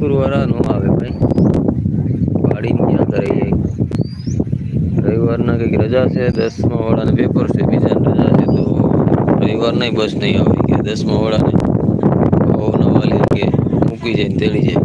શુક્રવાર નો આવે ભાઈ, ગાડી ક્યાં કરી જાય। રવિવારના કંઈક રજા છે, 10મા વાળાને પેપર છે, બીજાને રજા છે, તો રવિવારના બસ નહીં આવે કે 10મા વાળાને નવાલી કે મૂકી જાય ને તેડી જાય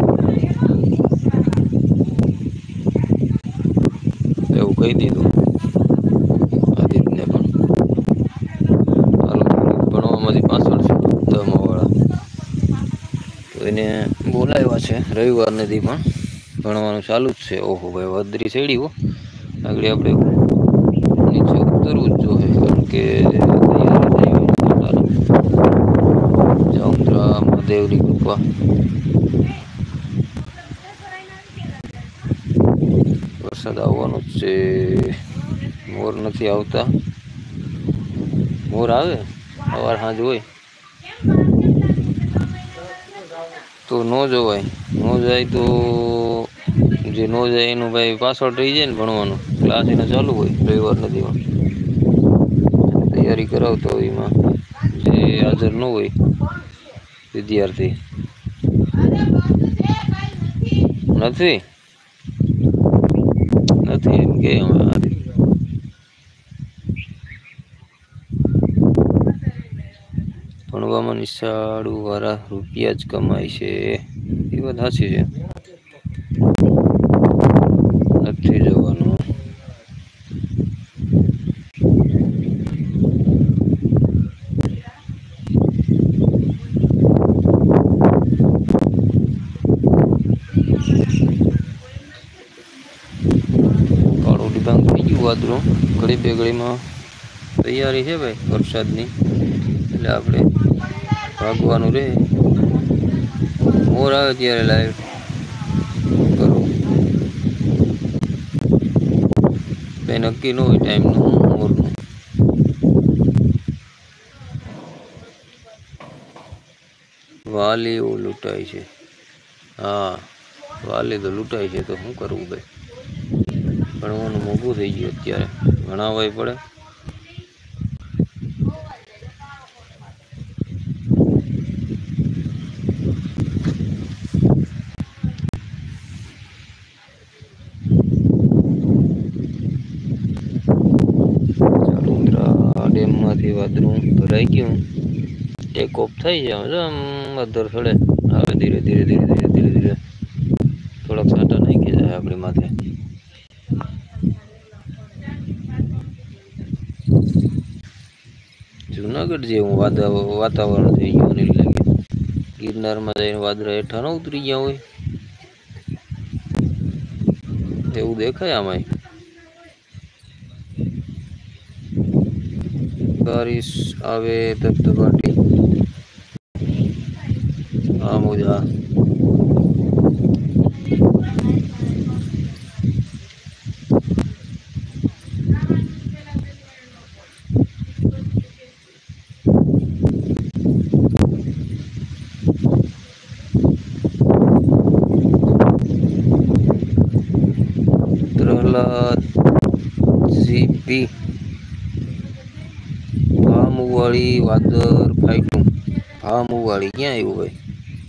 એવું કહી દીધું આદિત્યને પણ। હાલો ભણવામાંથી પાછળ છે 10મા વાળા, તો એને બોલાવ્યા છે રવિવાર નથી પણ ભણવાનું ચાલુ જ છે। ઓહો ભાઈ વધરી ચડી હો, આગળ આપણે નીચે ઉતરવું જ જોઈએ કારણ કે જાઉન્દ્રા મહાદેવની કૃપા। વરસાદ આવવાનો જ છે, મોર નથી આવતા। મોર આવે સવાર સાંજ હોય તો ન જવાય, ન જાય તો જે ન જાય એનું ભાઈ પાછળ રહી જાય ને ભણવાનું, ક્લાસ એને ચાલુ હોય રવિવાર નથી પણ તૈયારી કરાવતો હોય એમાં જે હાજર ન હોય વિદ્યાર્થી નથી નથી એમ કે ભણવામાં નિશાળું વાળા રૂપિયા જ કમાય છે એ વાત સાચી છે, નથી જવાનું। કાળું ડિબાંગ થઈ ગયું વાદળું, ઘડી બે ઘડીમાં તૈયારી છે ભાઈ વરસાદની, એટલે આપણે ભાગવાનું રહે। મોર આવે ત્યારે લાઈવ કરો, કંઈ નક્કી ન હોય ટાઈમનું મોરનું। વાલીઓ લૂંટાય છે, હા વાલી તો લૂંટાય છે, તો શું કરવું ભાઈ, ભણવાનું મોંઘું થઈ ગયું અત્યારે, ભણાવવાય પડે। ડેમમાંથી વાદળું ભરાઈ ગયું, ટેક ઓફ થઈ જાય આમ અધર થોડે આવે, ધીરે ધીરે ધીરે ધીરે ધીરે ધીરે થોડાક સાટા નાખી જાય આપણી માથે। જુનાગઢ જેવું વાતાવરણ થઈ ગયું નહીં લાગે, ગિરનારમાં જઈને વાદળા હેઠા ન ઉતરી ગયા હોય એવું દેખાય આમાંય। બારિશ આવે ધબધબાટી, હા મોજા પ્રહલાદ જીપી ભામુવાળી વાદર ફાઈટું, ભામુવાળી ક્યાં આવ્યું ભાઈ,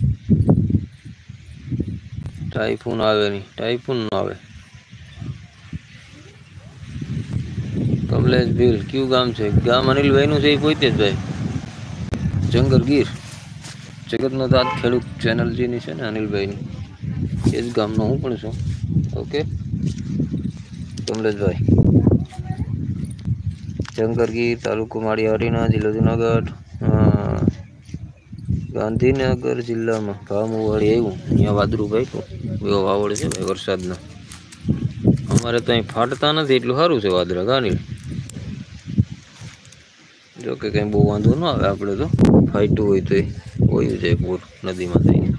ટાઈફૂન આવે નહીં, ટાઈફૂન ન આવે। કમલેશ ભીલ કયું ગામ છે, ગામ અનિલભાઈનું છે એ પોતે જ ભાઈ, જંગલ ગીર, જગતનો તાત ખેડૂત ચેનલ જેની છે ને અનિલભાઈની, એ જ ગામનો હું પણ છું। ઓકે કમલેશભાઈ, જંગરગીર, તાલુકો માળિયા, જિલ્લો જુનાગઢ, ગાંધીનગર જિલ્લામાં ભામુવાળી આવ્યું, અહીંયા વાદળું ભાઈ એવો વાવડ છે ભાઈ વરસાદનો, અમારે તો અહીં ફાટતા નથી એટલું સારું છે વાદળા ગાંડી, જોકે કંઈ બહુ વાંધો ન આવે, આપણે તો ફાઈટું હોય તો એ વયું જાય પૂર નદીમાં થઈને।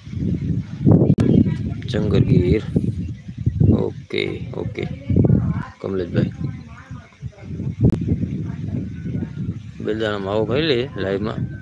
જંગરગીર ઓકે ઓકે કમલેશભાઈ, બેલદાણામાં આવો ભાઈ લે લાઈવમાં।